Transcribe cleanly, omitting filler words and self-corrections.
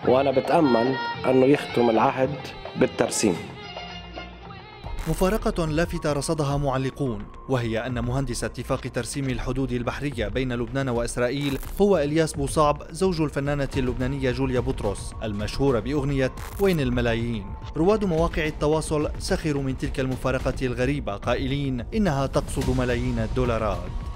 وأنا بتأمل أنه يختم العهد بالترسيم. مفارقة لافتة رصدها معلقون، وهي أن مهندس اتفاق ترسيم الحدود البحرية بين لبنان وإسرائيل هو إلياس بوصعب، زوج الفنانة اللبنانية جوليا بطرس المشهورة بأغنية وين الملايين. رواد مواقع التواصل سخروا من تلك المفارقة الغريبة قائلين إنها تقصد ملايين الدولارات.